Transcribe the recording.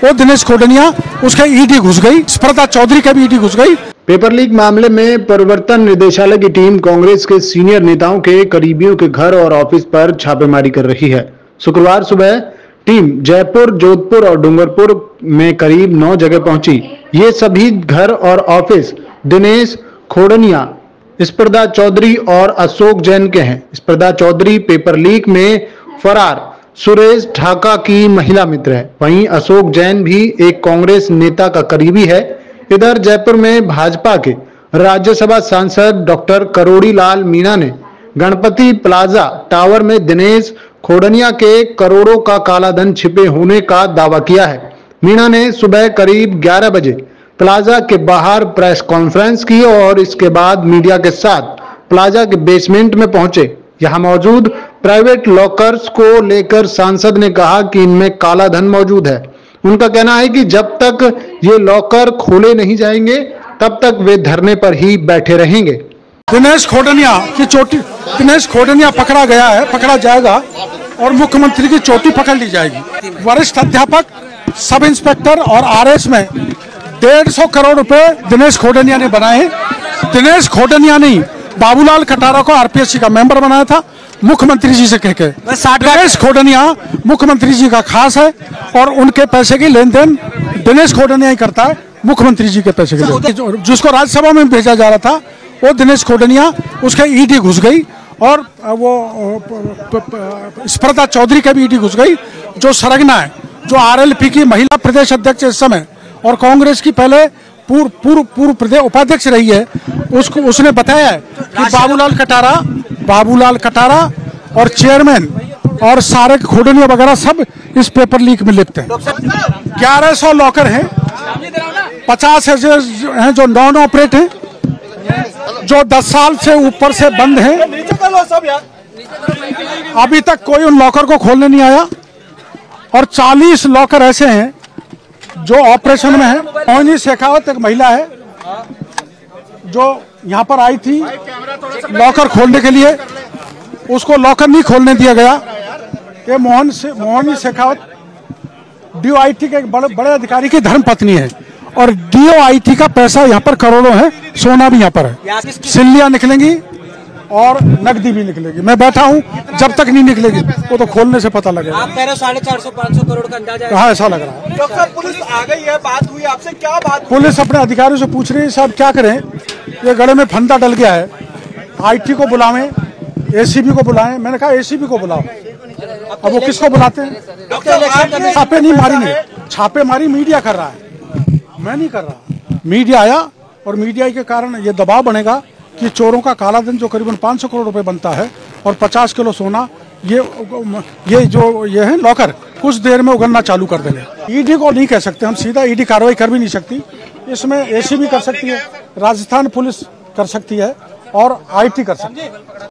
वो दिनेश खोडनिया, उसके ईडी घुस गई, स्पर्धा चौधरी का भी ईडी घुस गई। पेपर लीक मामले में प्रवर्तन निदेशालय की टीम कांग्रेस के सीनियर नेताओं के करीबियों के घर और ऑफिस पर छापेमारी कर रही है। शुक्रवार सुबह टीम जयपुर, जोधपुर और डूंगरपुर में करीब 9 जगह पहुंची। ये सभी घर और ऑफिस दिनेश खोडनिया, स्पर्धा चौधरी और अशोक जैन के हैं। स्पर्धा चौधरी पेपर लीक में फरार सुरेश ढाका की महिला मित्र है। वहीं अशोक जैन भी एक कांग्रेस नेता का करीबी है। इधर जयपुर में भाजपा के राज्यसभा सांसद डॉक्टर करोड़ी लाल मीणा ने गणपति प्लाजा टावर में दिनेश खोडनिया के करोड़ों का कालाधन छिपे होने का दावा किया है। मीणा ने सुबह करीब 11 बजे प्लाजा के बाहर प्रेस कॉन्फ्रेंस की और इसके बाद मीडिया के साथ प्लाजा के बेसमेंट में पहुंचे। यहां मौजूद प्राइवेट लॉकर्स को लेकर सांसद ने कहा कि इनमें काला धन मौजूद है। उनका कहना है कि जब तक ये लॉकर खोले नहीं जाएंगे तब तक वे धरने पर ही बैठे रहेंगे। दिनेश खोडनिया की चोटी, दिनेश खोडनिया पकड़ा गया है, पकड़ा जाएगा और मुख्यमंत्री की चोटी पकड़ ली जाएगी। वरिष्ठ अध्यापक, सब इंस्पेक्टर और आरएस में 150 करोड़ रुपए दिनेश खोडनिया ने बनाए। दिनेश खोडनिया नहीं, बाबूलाल कटारा को आरपीएससी का मेंबर बनाया था मुख्यमंत्री जी से कहकर। दिनेश खोडनिया मुख्यमंत्री जी का खास है और उनके पैसे की लेन देन दिनेश खोडनिया ही करता है, मुख्यमंत्री जी के पैसे की। जिसको राज्यसभा में भेजा जा रहा था वो दिनेश खोडनिया, उसके ईडी घुस गई और वो स्पर्धा चौधरी का भी ईडी घुस गई, जो सरगना है, जो आरएलपी की महिला प्रदेश अध्यक्ष इस समय और कांग्रेस की पहले पूर्व प्रदेश उपाध्यक्ष रही है। उसको उसने बताया है कि बाबूलाल कटारा और चेयरमैन और सारे खोडनिया वगैरह सब इस पेपर लीक में लिप्त हैं। 1100 लॉकर हैं, 50 हैं जो नॉन ऑपरेट हैं, जो 10 साल से ऊपर से बंद हैं। अभी तक कोई उन लॉकर को खोलने नहीं आया और 40 लॉकर ऐसे हैं जो ऑपरेशन में है। मोहिनी शेखावत एक महिला है जो यहाँ पर आई थी लॉकर खोलने के लिए, उसको लॉकर नहीं खोलने दिया गया। ये मोहिनी शेखावत डीओआईटी के एक बड़े अधिकारी की धर्मपत्नी है और डीओआईटी का पैसा यहाँ पर करोड़ों है, सोना भी यहाँ पर है, सिल्लियां निकलेंगी और नकदी भी निकलेगी। मैं बैठा हूँ, जब तक नहीं निकलेगी वो तो खोलने से पता लगेगा। आप कह रहे हो 450-500 करोड़ का अंदाजा है। कहाँ ऐसा लग रहा है? डॉक्टर साहब, पुलिस आ गई है, बात हुई आपसे, क्या बात? पुलिस अपने अधिकारियों से पूछ रही है साहब क्या करें, ये गले में फंदा डल गया है, आईटी को बुलावें, एसीबी को बुलाएं। मैंने कहा एसीबी को बुलाओ। अब वो किसको बुलाते हैं? छापे नहीं मारी, नहीं छापेमारी मीडिया कर रहा है, मैं नहीं कर रहा। मीडिया आया और मीडिया के कारण ये दबाव बनेगा कि चोरों का कालाधन जो करीबन 500 करोड़ रुपए बनता है और 50 किलो सोना, ये है लॉकर, कुछ देर में उगलना चालू कर देंगे। ईडी को नहीं कह सकते हम, सीधा ईडी कार्रवाई कर भी नहीं सकती। इसमें एसीबी कर सकती है, राजस्थान पुलिस कर सकती है और आईटी कर सकती है।